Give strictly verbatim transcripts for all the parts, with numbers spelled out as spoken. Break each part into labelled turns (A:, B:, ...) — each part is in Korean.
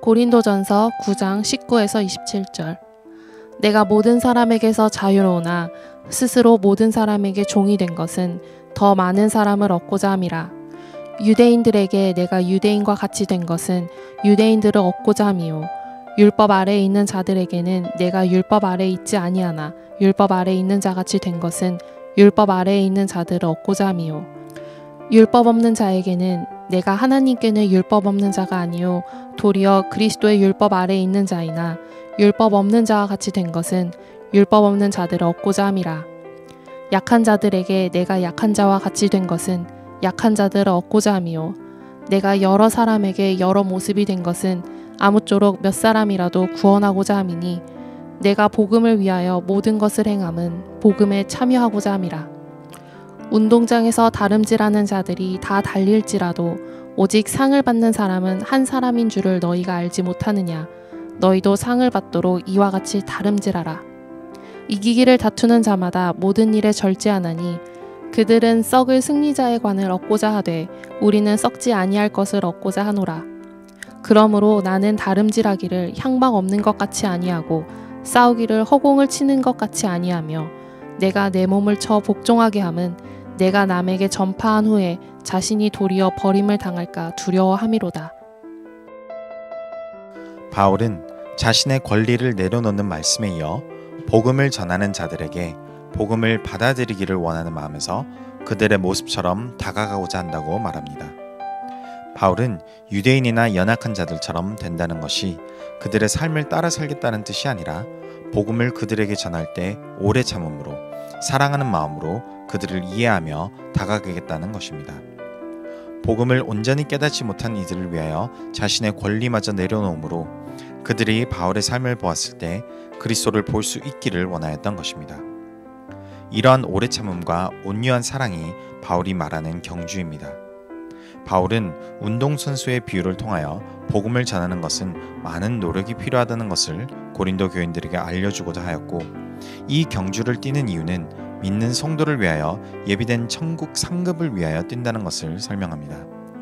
A: 고린도전서 구 장 십구에서 이십칠 절. 내가 모든 사람에게서 자유로우나 스스로 모든 사람에게 종이 된 것은 더 많은 사람을 얻고자 함이라. 유대인들에게 내가 유대인과 같이 된 것은 유대인들을 얻고자 함이요. 율법 아래에 있는 자들에게는 내가 율법 아래에 있지 아니하나 율법 아래에 있는 자같이 된 것은 율법 아래에 있는 자들을 얻고자 함이요. 율법 없는 자에게는 내가 하나님께는 율법 없는 자가 아니요 도리어 그리스도의 율법 아래에 있는 자이나 율법 없는 자와 같이 된 것은 율법 없는 자들을 얻고자 함이라. 약한 자들에게 내가 약한 자와 같이 된 것은 약한 자들을 얻고자 함이요. 내가 여러 사람에게 여러 모습이 된 것은 아무쪼록 몇 사람이라도 구원하고자 함이니 내가 복음을 위하여 모든 것을 행함은 복음에 참여하고자 함이라. 운동장에서 다름질하는 자들이 다 달릴지라도 오직 상을 받는 사람은 한 사람인 줄을 너희가 알지 못하느냐. 너희도 상을 받도록 이와 같이 다름질하라. 이기기를 다투는 자마다 모든 일에 절제하나니 그들은 썩을 승리자의 관을 얻고자 하되 우리는 썩지 아니할 것을 얻고자 하노라. 그러므로 나는 다름질하기를 향방 없는 것 같이 아니하고 싸우기를 허공을 치는 것 같이 아니하며 내가 내 몸을 쳐 복종하게 함은 내가 남에게 전파한 후에 자신이 도리어 버림을 당할까 두려워함이로다.
B: 바울은 자신의 권리를 내려놓는 말씀에 이어 복음을 전하는 자들에게 복음을 받아들이기를 원하는 마음에서 그들의 모습처럼 다가가고자 한다고 말합니다. 바울은 유대인이나 연약한 자들처럼 된다는 것이 그들의 삶을 따라 살겠다는 뜻이 아니라 복음을 그들에게 전할 때 오래 참음으로 사랑하는 마음으로 그들을 이해하며 다가가겠다는 것입니다. 복음을 온전히 깨닫지 못한 이들을 위하여 자신의 권리마저 내려놓음으로 그들이 바울의 삶을 보았을 때 그리스도를 볼 수 있기를 원하였던 것입니다. 이러한 오래 참음과 온유한 사랑이 바울이 말하는 경주입니다. 바울은 운동선수의 비유를 통하여 복음을 전하는 것은 많은 노력이 필요하다는 것을 고린도 교인들에게 알려주고자 하였고, 이 경주를 뛰는 이유는 믿는 성도를 위하여 예비된 천국 상급을 위하여 뛴다는 것을 설명합니다.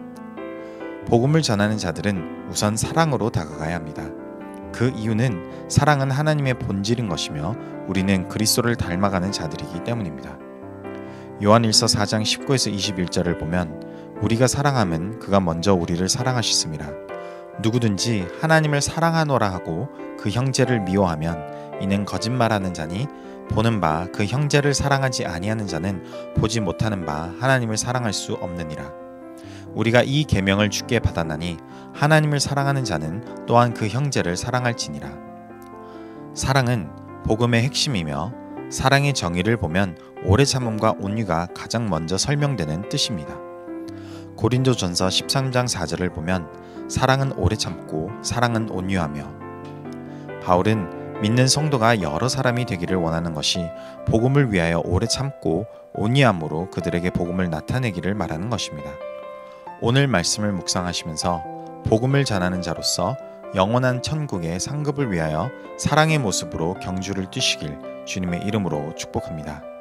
B: 복음을 전하는 자들은 우선 사랑으로 다가가야 합니다. 그 이유는 사랑은 하나님의 본질인 것이며 우리는 그리스도를 닮아가는 자들이기 때문입니다. 요한일서 사 장 십구에서 이십일 절을 보면 우리가 사랑함은 그가 먼저 우리를 사랑하셨음이라. 누구든지 하나님을 사랑하노라 하고 그 형제를 미워하면 이는 거짓말하는 자니 보는 바 그 형제를 사랑하지 아니하는 자는 보지 못하는 바 하나님을 사랑할 수 없느니라. 우리가 이 계명을 주께 받았나니 하나님을 사랑하는 자는 또한 그 형제를 사랑할지니라. 사랑은 복음의 핵심이며 사랑의 정의를 보면 오래 참음과 온유가 가장 먼저 설명되는 뜻입니다. 고린도전서 십삼 장 사 절을 보면 사랑은 오래 참고 사랑은 온유하며, 바울은 믿는 성도가 여러 사람이 되기를 원하는 것이 복음을 위하여 오래 참고 온유함으로 그들에게 복음을 나타내기를 말하는 것입니다. 오늘 말씀을 묵상하시면서 복음을 전하는 자로서 영원한 천국의 상급을 위하여 사랑의 모습으로 경주를 뛰시길 주님의 이름으로 축복합니다.